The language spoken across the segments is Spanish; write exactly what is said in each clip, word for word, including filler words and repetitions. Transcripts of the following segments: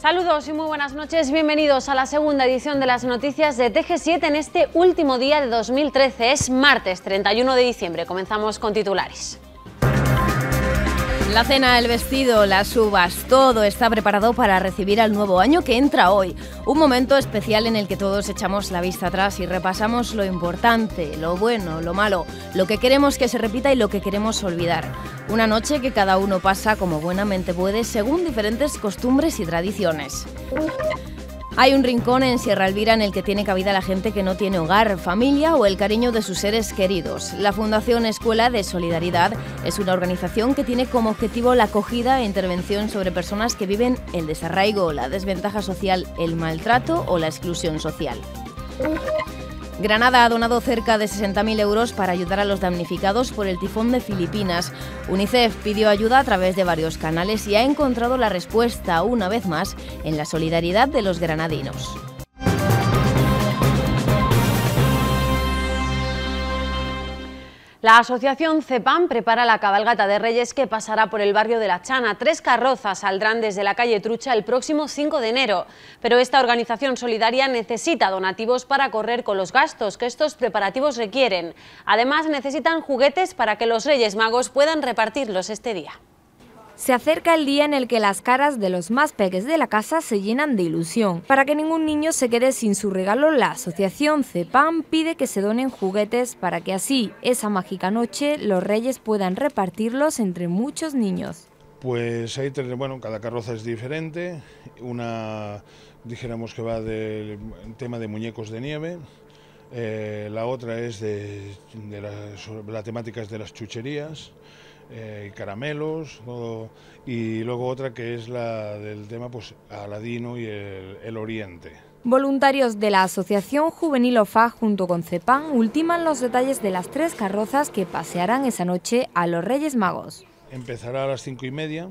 Saludos y muy buenas noches, bienvenidos a la segunda edición de las noticias de T G siete en este último día de dos mil trece, es martes treinta y uno de diciembre, comenzamos con titulares. La cena, el vestido, las uvas, todo está preparado para recibir al nuevo año que entra hoy. Un momento especial en el que todos echamos la vista atrás y repasamos lo importante, lo bueno, lo malo, lo que queremos que se repita y lo que queremos olvidar. Una noche que cada uno pasa como buenamente puede según diferentes costumbres y tradiciones. Hay un rincón en Sierra Elvira en el que tiene cabida la gente que no tiene hogar, familia o el cariño de sus seres queridos. La Fundación Escuela de Solidaridad es una organización que tiene como objetivo la acogida e intervención sobre personas que viven el desarraigo, la desventaja social, el maltrato o la exclusión social. Granada ha donado cerca de sesenta mil euros para ayudar a los damnificados por el tifón de Filipinas. UNICEF pidió ayuda a través de varios canales y ha encontrado la respuesta, una vez más, en la solidaridad de los granadinos. La asociación CEPAM prepara la cabalgata de Reyes que pasará por el barrio de La Chana. Tres carrozas saldrán desde la calle Trucha el próximo cinco de enero. Pero esta organización solidaria necesita donativos para correr con los gastos que estos preparativos requieren. Además, necesitan juguetes para que los Reyes Magos puedan repartirlos este día. Se acerca el día en el que las caras de los más peques de la casa se llenan de ilusión. Para que ningún niño se quede sin su regalo, la asociación CEPAM pide que se donen juguetes para que así, esa mágica noche, los reyes puedan repartirlos entre muchos niños. Pues hay tres, bueno, cada carroza es diferente. Una, dijéramos que va del tema de muñecos de nieve. Eh, la otra es de, de la, la temática es de las chucherías. Eh, caramelos, todo, y luego otra que es la del tema pues Aladino y el, el Oriente. Voluntarios de la Asociación Juvenil O F A junto con CEPAM ultiman los detalles de las tres carrozas que pasearán esa noche a los Reyes Magos. Empezará a las cinco y media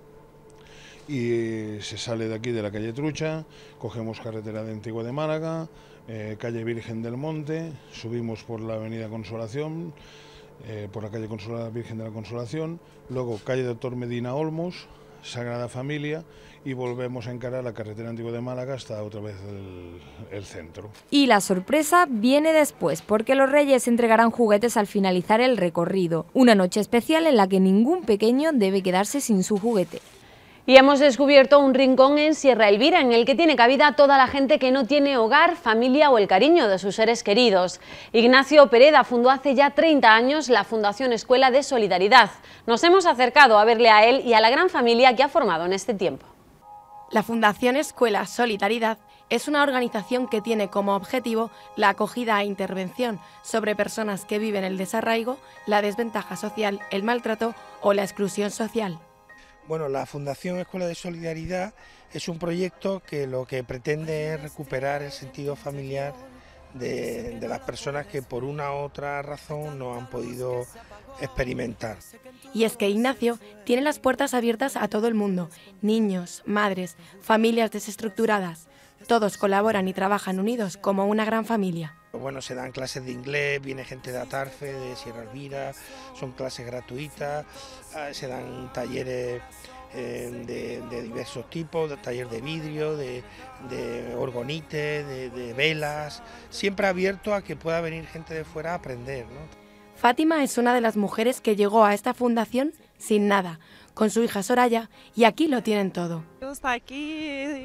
y se sale de aquí de la calle Trucha, cogemos carretera de Antigua de Málaga, eh, calle Virgen del Monte, subimos por la avenida Consolación, Eh, por la calle Consola, Virgen de la Consolación, luego calle Doctor Medina Olmos, Sagrada Familia y volvemos a encarar la carretera Antigua de Málaga hasta otra vez el, el centro. Y la sorpresa viene después, porque los reyes entregarán juguetes al finalizar el recorrido, una noche especial en la que ningún pequeño debe quedarse sin su juguete. Y hemos descubierto un rincón en Sierra Elvira en el que tiene cabida toda la gente que no tiene hogar, familia o el cariño de sus seres queridos. Ignacio Pereda fundó hace ya treinta años la Fundación Escuela de Solidaridad. Nos hemos acercado a verle a él y a la gran familia que ha formado en este tiempo. La Fundación Escuela Solidaridad es una organización que tiene como objetivo la acogida e intervención sobre personas que viven el desarraigo, la desventaja social, el maltrato o la exclusión social. Bueno, la Fundación Escuela de Solidaridad es un proyecto que lo que pretende es recuperar el sentido familiar de, de las personas que por una u otra razón no han podido experimentar. Y es que Ignacio tiene las puertas abiertas a todo el mundo, niños, madres, familias desestructuradas. Todos colaboran y trabajan unidos como una gran familia. Bueno, se dan clases de inglés, viene gente de Atarfe, de Sierra Elvira, son clases gratuitas, se dan talleres eh, de, de diversos tipos, de taller de vidrio, de, de orgonite, de, de velas, siempre abierto a que pueda venir gente de fuera a aprender, ¿no? Fátima es una de las mujeres que llegó a esta fundación sin nada, con su hija Soraya, y aquí lo tienen todo. Yo estoy aquí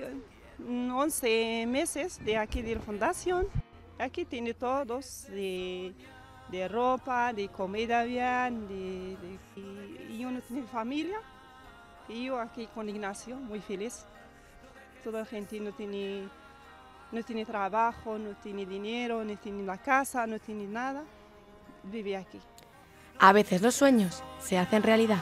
once meses de aquí de la fundación. Aquí tiene todos, de, de ropa, de comida bien, de, de, y yo no tengo familia, y yo aquí con Ignacio, muy feliz. Toda la gente no tiene, no tiene trabajo, no tiene dinero, no tiene la casa, no tiene nada, vive aquí. A veces los sueños se hacen realidad.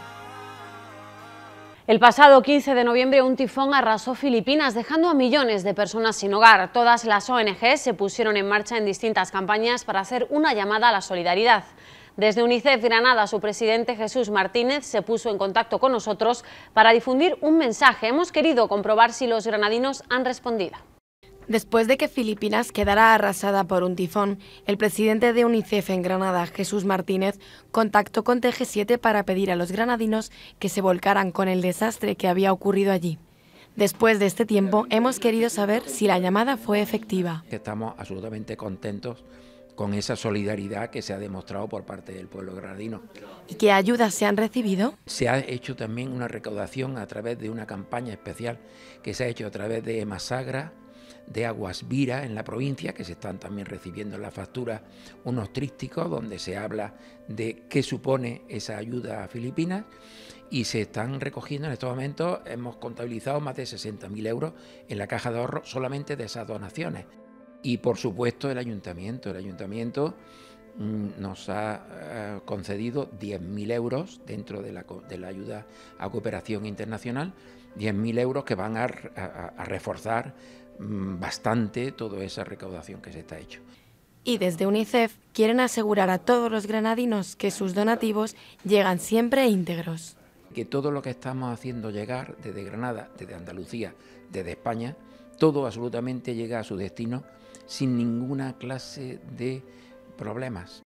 El pasado quince de noviembre un tifón arrasó Filipinas dejando a millones de personas sin hogar. Todas las O N Ges se pusieron en marcha en distintas campañas para hacer una llamada a la solidaridad. Desde UNICEF Granada, su presidente Jesús Martínez se puso en contacto con nosotros para difundir un mensaje. Hemos querido comprobar si los granadinos han respondido. Después de que Filipinas quedara arrasada por un tifón, el presidente de UNICEF en Granada, Jesús Martínez, contactó con T G siete para pedir a los granadinos que se volcaran con el desastre que había ocurrido allí. Después de este tiempo, hemos querido saber si la llamada fue efectiva. Estamos absolutamente contentos con esa solidaridad que se ha demostrado por parte del pueblo granadino. ¿Y qué ayudas se han recibido? Se ha hecho también una recaudación a través de una campaña especial que se ha hecho a través de Emasagra, de Aguas Vira en la provincia, que se están también recibiendo en la factura unos trípticos donde se habla de qué supone esa ayuda a Filipinas, y se están recogiendo en estos momentos, hemos contabilizado más de sesenta mil euros en la caja de ahorro solamente de esas donaciones. Y por supuesto el ayuntamiento, el ayuntamiento mmm, nos ha eh, concedido diez mil euros dentro de la, de la ayuda a cooperación internacional, diez mil euros que van a, a, a reforzar mmm, bastante toda esa recaudación que se está hecho. Y desde UNICEF quieren asegurar a todos los granadinos que sus donativos llegan siempre íntegros. Que todo lo que estamos haciendo llegar desde Granada, desde Andalucía, desde España, todo absolutamente llega a su destino sin ninguna clase de problemas.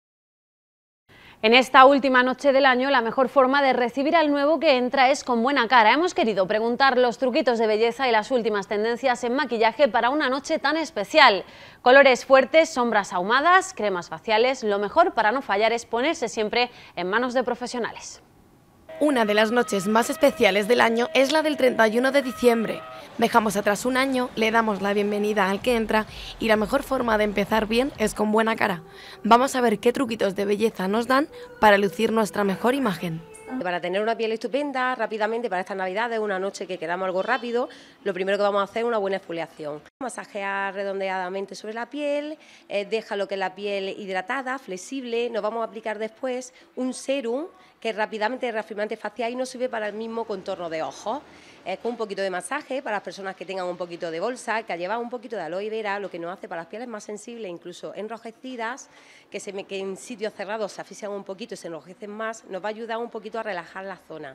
En esta última noche del año, la mejor forma de recibir al nuevo que entra es con buena cara. Hemos querido preguntar los truquitos de belleza y las últimas tendencias en maquillaje para una noche tan especial. Colores fuertes, sombras ahumadas, cremas faciales. Lo mejor para no fallar es ponerse siempre en manos de profesionales. Una de las noches más especiales del año es la del treinta y uno de diciembre. Dejamos atrás un año, le damos la bienvenida al que entra y la mejor forma de empezar bien es con buena cara. Vamos a ver qué truquitos de belleza nos dan para lucir nuestra mejor imagen. Para tener una piel estupenda, rápidamente para estas navidades, una noche que queramos algo rápido, lo primero que vamos a hacer es una buena exfoliación. Masajear redondeadamente sobre la piel, eh, deja lo que es la piel hidratada, flexible. Nos vamos a aplicar después un serum que rápidamente es reafirmante facial y nos sirve para el mismo contorno de ojos. Es con un poquito de masaje para las personas que tengan un poquito de bolsa, que ha llevado un poquito de aloe vera, lo que nos hace para las pieles más sensibles, incluso enrojecidas, que, se me, que en sitios cerrados se asfixian un poquito y se enrojecen más, nos va a ayudar un poquito a relajar la zona.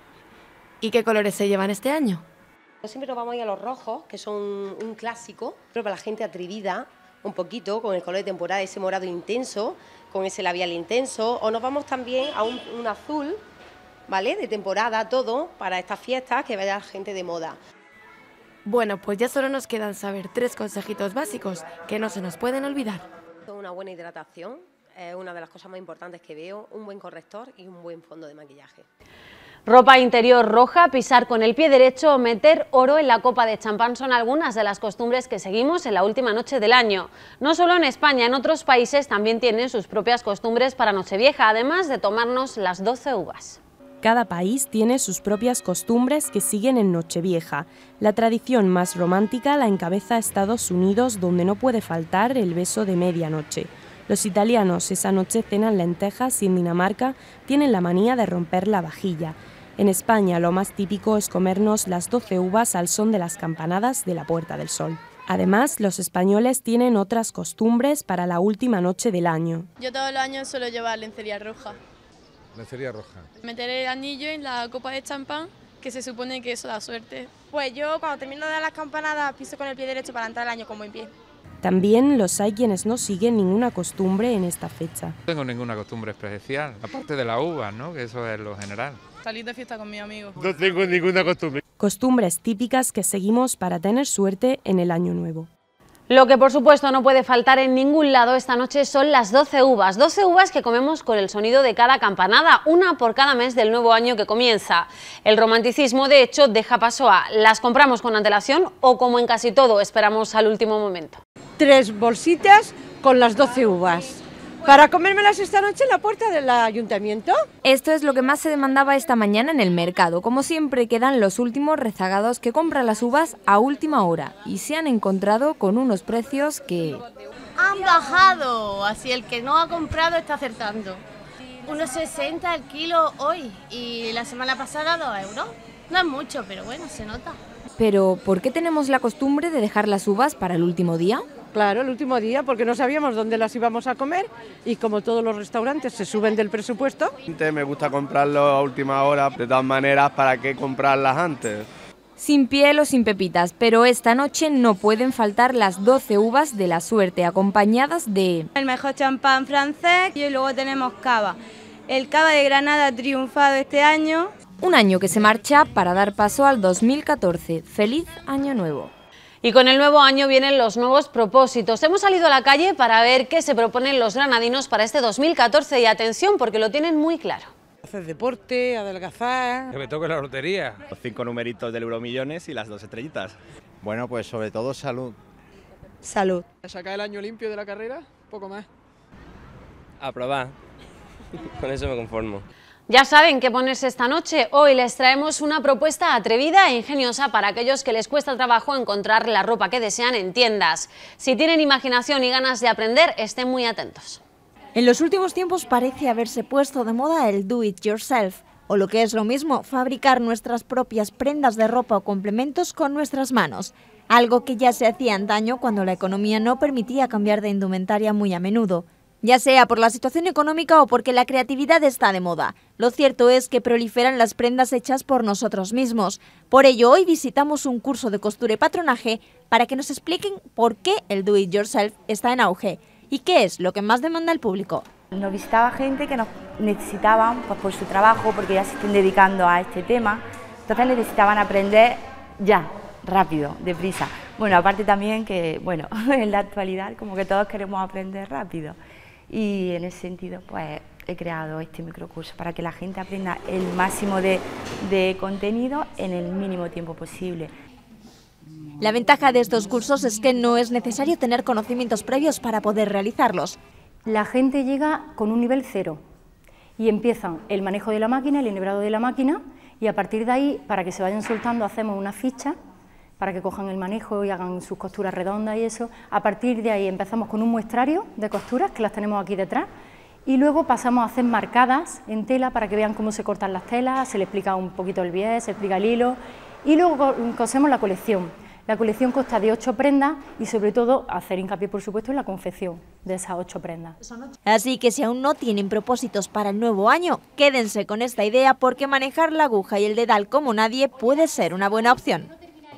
¿Y qué colores se llevan este año? Siempre nos vamos a ir a los rojos, que son un, un clásico, pero para la gente atrevida, un poquito, con el color de temporada, ese morado intenso, con ese labial intenso, o nos vamos también a un, un azul, ¿vale?, de temporada, todo, para estas fiestas, que vaya gente de moda. Bueno, pues ya solo nos quedan saber tres consejitos básicos que no se nos pueden olvidar. Una buena hidratación es una de las cosas más importantes que veo, un buen corrector y un buen fondo de maquillaje. Ropa interior roja, pisar con el pie derecho o meter oro en la copa de champán son algunas de las costumbres que seguimos en la última noche del año. No solo en España, en otros países también tienen sus propias costumbres para Nochevieja, además de tomarnos las doce uvas. Cada país tiene sus propias costumbres que siguen en Nochevieja. La tradición más romántica la encabeza Estados Unidos, donde no puede faltar el beso de medianoche. Los italianos esa noche cenan lentejas y en Dinamarca tienen la manía de romper la vajilla. En España lo más típico es comernos las doce uvas al son de las campanadas de la Puerta del Sol. Además, los españoles tienen otras costumbres para la última noche del año. Yo todos los años suelo llevar lencería roja. Lencería roja. Meter el anillo en la copa de champán, que se supone que eso da suerte. Pues yo cuando termino de dar las campanadas piso con el pie derecho para entrar el año con buen pie. También los hay quienes no siguen ninguna costumbre en esta fecha. No tengo ninguna costumbre especial, aparte de la uva, ¿no?, que eso es lo general. Salir de fiesta con mis amigos. No tengo ninguna costumbre. Costumbres típicas que seguimos para tener suerte en el año nuevo. Lo que por supuesto no puede faltar en ningún lado esta noche son las doce uvas. doce uvas que comemos con el sonido de cada campanada, una por cada mes del nuevo año que comienza. El romanticismo, de hecho, deja paso a las compramos con antelación o, como en casi todo, esperamos al último momento. Tres bolsitas con las doce uvas. Para comérmelas esta noche en la puerta del ayuntamiento. Esto es lo que más se demandaba esta mañana en el mercado. Como siempre, quedan los últimos rezagados que compran las uvas a última hora y se han encontrado con unos precios que han bajado, así el que no ha comprado está acertando. uno sesenta el kilo hoy y la semana pasada dos euros. No es mucho, pero bueno, se nota. Pero, ¿por qué tenemos la costumbre de dejar las uvas para el último día? Claro, el último día, porque no sabíamos dónde las íbamos a comer y como todos los restaurantes se suben del presupuesto. Me gusta comprarlo a última hora, de todas maneras, ¿para qué comprarlas antes? Sin piel o sin pepitas, pero esta noche no pueden faltar las doce uvas de la suerte, acompañadas de... el mejor champán francés y luego tenemos cava. El cava de Granada ha triunfado este año. Un año que se marcha para dar paso al dos mil catorce. ¡Feliz Año Nuevo! Y con el nuevo año vienen los nuevos propósitos. Hemos salido a la calle para ver qué se proponen los granadinos para este dos mil catorce y atención porque lo tienen muy claro. Hacer deporte, adelgazar... Que me toque la lotería. Los cinco numeritos del Euromillones y las dos estrellitas. Bueno, pues sobre todo salud. Salud. Sacar el año limpio de la carrera, poco más. Aprobar. Con eso me conformo. Ya saben qué ponerse esta noche. Hoy les traemos una propuesta atrevida e ingeniosa para aquellos que les cuesta trabajo encontrar la ropa que desean en tiendas. Si tienen imaginación y ganas de aprender, estén muy atentos. En los últimos tiempos parece haberse puesto de moda el do it yourself, o lo que es lo mismo, fabricar nuestras propias prendas de ropa o complementos con nuestras manos. Algo que ya se hacía antaño cuando la economía no permitía cambiar de indumentaria muy a menudo. Ya sea por la situación económica o porque la creatividad está de moda. Lo cierto es que proliferan las prendas hechas por nosotros mismos. Por ello, hoy visitamos un curso de costura y patronaje para que nos expliquen por qué el do it yourself está en auge y qué es lo que más demanda el público. Nos visitaba gente que nos necesitaban pues, por su trabajo, porque ya se están dedicando a este tema, entonces necesitaban aprender ya, rápido, deprisa. Bueno, aparte también que, bueno, en la actualidad como que todos queremos aprender rápido. Y en ese sentido, pues he creado este microcurso para que la gente aprenda el máximo de, de contenido en el mínimo tiempo posible. La ventaja de estos cursos es que no es necesario tener conocimientos previos para poder realizarlos. La gente llega con un nivel cero y empiezan el manejo de la máquina, el enhebrado de la máquina, y a partir de ahí, para que se vayan soltando, hacemos una ficha para que cojan el manejo y hagan sus costuras redondas y eso. A partir de ahí empezamos con un muestrario de costuras, que las tenemos aquí detrás, y luego pasamos a hacer marcadas en tela para que vean cómo se cortan las telas, se le explica un poquito el bies, se explica el hilo, y luego cosemos la colección. La colección consta de ocho prendas y sobre todo hacer hincapié, por supuesto, en la confección de esas ocho prendas. Así que si aún no tienen propósitos para el nuevo año, quédense con esta idea porque manejar la aguja y el dedal como nadie puede ser una buena opción.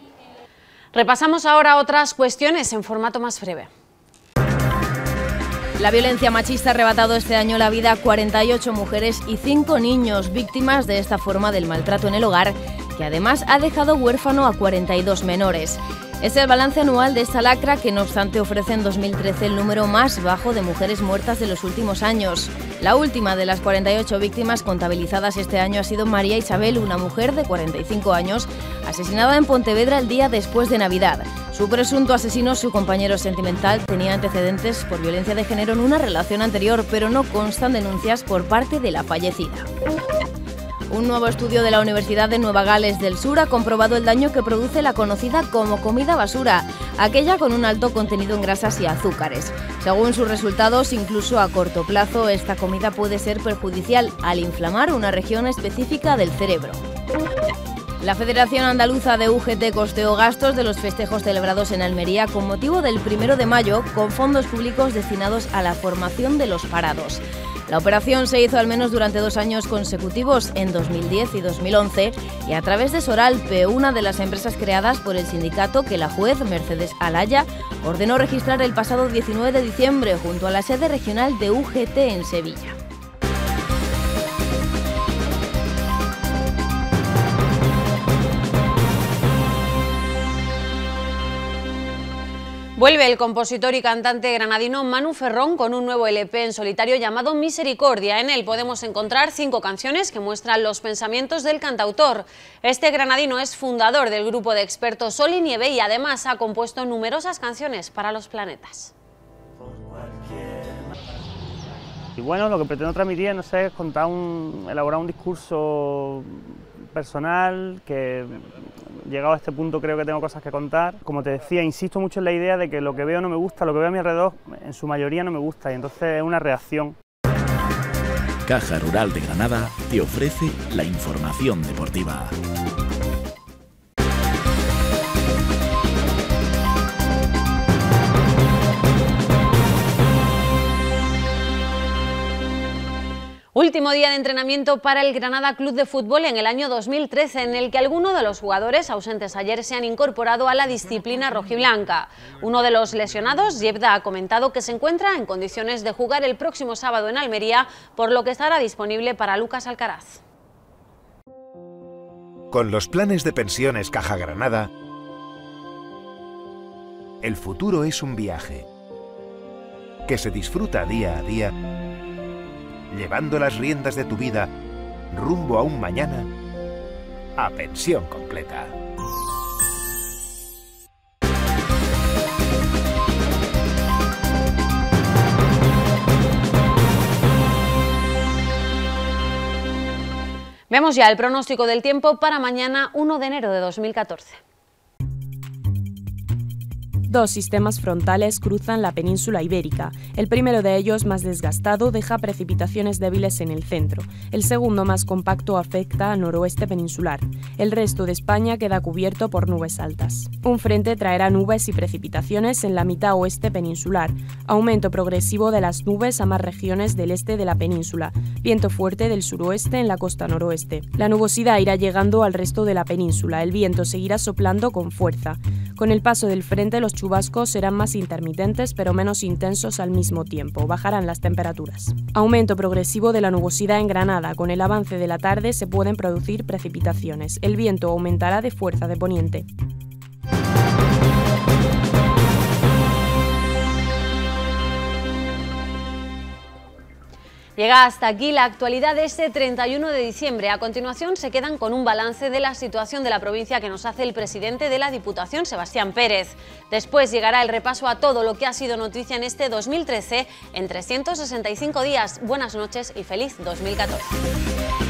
Repasamos ahora otras cuestiones en formato más breve. La violencia machista ha arrebatado este año la vida a cuarenta y ocho mujeres y cinco niños víctimas de esta forma del maltrato en el hogar, que además ha dejado huérfano a cuarenta y dos menores. Es el balance anual de esta lacra que, no obstante, ofrece en dos mil trece el número más bajo de mujeres muertas de los últimos años. La última de las cuarenta y ocho víctimas contabilizadas este año ha sido María Isabel, una mujer de cuarenta y cinco años, asesinada en Pontevedra el día después de Navidad. Su presunto asesino, su compañero sentimental, tenía antecedentes por violencia de género en una relación anterior, pero no constan denuncias por parte de la fallecida. Un nuevo estudio de la Universidad de Nueva Gales del Sur ha comprobado el daño que produce la conocida como comida basura, aquella con un alto contenido en grasas y azúcares. Según sus resultados, incluso a corto plazo, esta comida puede ser perjudicial al inflamar una región específica del cerebro. La Federación Andaluza de U G T costeó gastos de los festejos celebrados en Almería con motivo del primero de mayo con fondos públicos destinados a la formación de los parados. La operación se hizo al menos durante dos años consecutivos, en dos mil diez y dos mil once, y a través de Soralpe, una de las empresas creadas por el sindicato que la juez Mercedes Alaya ordenó registrar el pasado diecinueve de diciembre junto a la sede regional de U G T en Sevilla. Vuelve el compositor y cantante granadino Manu Ferrón con un nuevo L P en solitario llamado Misericordia. En él podemos encontrar cinco canciones que muestran los pensamientos del cantautor. Este granadino es fundador del grupo de expertos Sol y Nieve y además ha compuesto numerosas canciones para los planetas. Y bueno, lo que pretendo transmitir, no sé, es contar un, elaborar un discurso personal que, llegado a este punto, creo que tengo cosas que contar. Como te decía, insisto mucho en la idea de que lo que veo no me gusta, lo que veo a mi alrededor en su mayoría no me gusta y entonces es una reacción. Caja Rural de Granada te ofrece la información deportiva. Último día de entrenamiento para el Granada Club de Fútbol en el año dos mil trece, en el que algunos de los jugadores ausentes ayer se han incorporado a la disciplina rojiblanca. Uno de los lesionados, Yebda, ha comentado que se encuentra en condiciones de jugar el próximo sábado en Almería, por lo que estará disponible para Lucas Alcaraz. Con los planes de pensiones Caja Granada, el futuro es un viaje que se disfruta día a día, llevando las riendas de tu vida rumbo a un mañana a pensión completa. Vemos ya el pronóstico del tiempo para mañana uno de enero de dos mil catorce. Dos sistemas frontales cruzan la península ibérica. El primero de ellos, más desgastado, deja precipitaciones débiles en el centro. El segundo, más compacto, afecta al noroeste peninsular. El resto de España queda cubierto por nubes altas. Un frente traerá nubes y precipitaciones en la mitad oeste peninsular. Aumento progresivo de las nubes a más regiones del este de la península. Viento fuerte del suroeste en la costa noroeste. La nubosidad irá llegando al resto de la península. El viento seguirá soplando con fuerza. Con el paso del frente, los chubascos serán más intermitentes pero menos intensos al mismo tiempo. Bajarán las temperaturas. Aumento progresivo de la nubosidad en Granada. Con el avance de la tarde se pueden producir precipitaciones. El viento aumentará de fuerza de poniente. Llega hasta aquí la actualidad de este treinta y uno de diciembre. A continuación se quedan con un balance de la situación de la provincia que nos hace el presidente de la Diputación, Sebastián Pérez. Después llegará el repaso a todo lo que ha sido noticia en este dos mil trece en trescientos sesenta y cinco días. Buenas noches y feliz dos mil catorce.